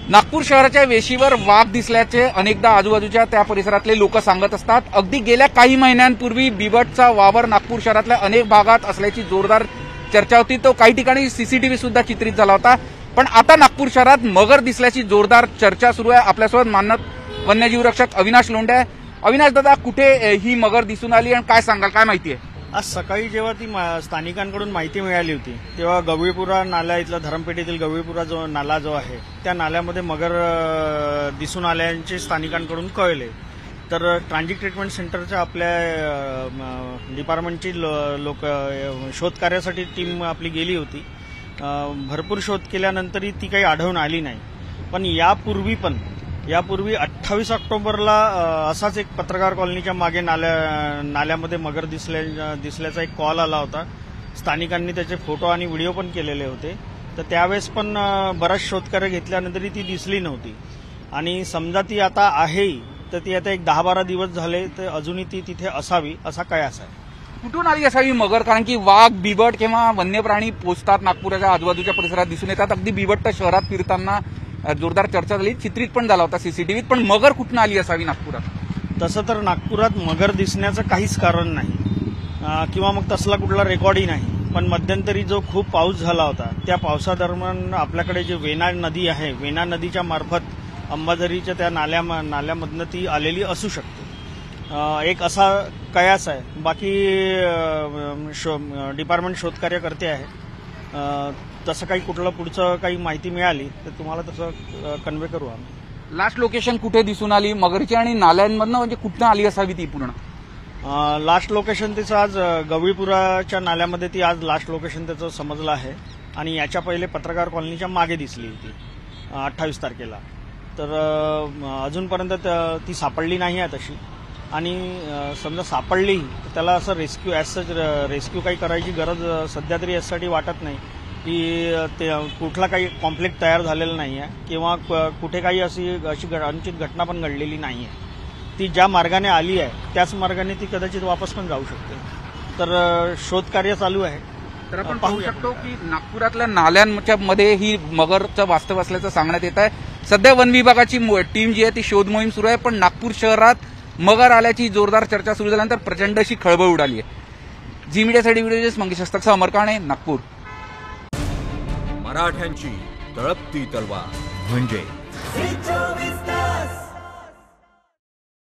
नागपूर शहराच्या वेशीवर वाघ दिसल्याचे अनेकदा आजूबाजूच्या त्या परिसरातले लोक सांगत असतात। अगदी गेल्या काही महिन्यांपूर्वी बिबटचा वावर नागपूर शहरातल्या अनेक भागात असल्याची जोरदार चर्चा होती। तो काही ठिकाणी सीसीटीव्ही सुद्धा चित्रित झाला होता। पण आता नागपूर शहरात मगर दिसल्याची जोरदार चर्चा सुरू आहे। आपल्यासोबत मानद वन्यजीव रक्षक अविनाश लोंढे आहे। अविनाश दादा, कुठे ही मगर दिसून आली आणि काय सांगाल, काय माहिती आहे? आज सकाळी जेव्हा ती स्थानिकांकडून माहिती मिळाली होती तेव्हा गवळीपुरा नाला इथला धरमपेठेतील गवळीपुरा जो नाला जो आहे त्या नाल्यामध्ये मगर दिसून आल्याचे स्थानिकांकडून कळले। तर ट्रान्झिट ट्रीटमेंट सेंटरच्या आपल्या डिपार्टमेंटची लोक शोध कार्यासाठी टीम आपली गेली होती। भरपूर शोध केल्यानंतरही ती काही आढळून आली नाही। पण यापूर्वी 28 ऑक्टोबरला असाच एक पत्रकार कॉलनीच्या मागे नाल्यामध्ये मगर दिसल्याचा एक कॉल आला होता। स्थानिकांनी त्याचे फोटो आणि व्हिडिओ पण केलेले होते। तर त्यावेळेस पण बराच शोधकार्य घेतल्यानंतरही ती दिसली नव्हती आणि समजा ती आता आहे तर ती आता एक 10-12 दिवस झाले तर अजूनही ती तिथे असावी असा कयास आहे। कुठून आली असावी मगर? कारण की वाघ, बिबट किंवा वन्य प्राणी पोचतात नागपुराच्या आजूबाजूच्या परिसरात दिसून येतात। अगदी बिबट तर शहरात फिरताना जोरदार चर्चा झाली, चित्रित पण झाला होता सीसीटीव्हीत। पण मगर कुठून आली असावी नागपुरात? तसं तर नागपुरात मगर दिसण्याचं काहीच कारण नाही किंवा मग तसला कुठला रेकॉर्डही नाही। पण मध्यंतरी जो खूप पाऊस झाला होता त्या पावसादरम्यान आपल्याकडे जे वेना नदी आहे, वेना नदीच्या मार्फत अंबाझरीच्या त्या नाल्यामधनं ती आलेली असू शकते, एक असा कयास आहे। बाकी डिपार्टमेंट शोधकार्य करते आहे। तसं काही कुठलं पुढचं काही माहिती मिळाली तर तुम्हाला तसं कन्वे करू आम्ही। लास्ट लोकेशन कुठे दिसून आली मगरची आणि नाल्यांमधनं, म्हणजे कुठनं आली असावी ती पूर्ण? लास्ट लोकेशन तिचं आज गवळीपुराच्या नाल्यामध्ये ती आज लास्ट लोकेशन त्याचं समजलं आहे आणि याच्या पहिले पत्रकार कॉलनीच्या मागे दिसली होती 28 तारखेला। तर अजूनपर्यंत ती सापडली नाही आहे तशी। आणि समजा सापडली तर त्याला असं रेस्क्यू काही करायची गरज सध्या तरी यासाठी वाटत नाही की ते कुठला काही कॉन्फ्लिक्ट तयार झालेला नाही आहे किंवा कुठे काही अशी अनुचित घटना पण घडलेली नाही आहे। ती ज्या मार्गाने आली आहे त्याच मार्गाने ती कदाचित वापस पण जाऊ शकते। तर शोधकार्य चालू आहे। तर आपण पाहू शकतो की नागपुरातल्या नाल्यांच्या मध्ये ही मगरचं वास्तव असल्याचं सांगण्यात येत आहे। सध्या वन विभागाची टीम जी आहे ती शोध मोहीम सुरू आहे। पण नागपूर शहरात मगर आल्याची जोरदार चर्चा सुरू झाल्यानंतर प्रचंड अशी खळबळ उडाली आहे। जी मीडियासाठी व्हिडिओ मंगेश हस्तकसह अमर काणे, नागपूर। मराठ्यांची तळपती तलवार म्हणजे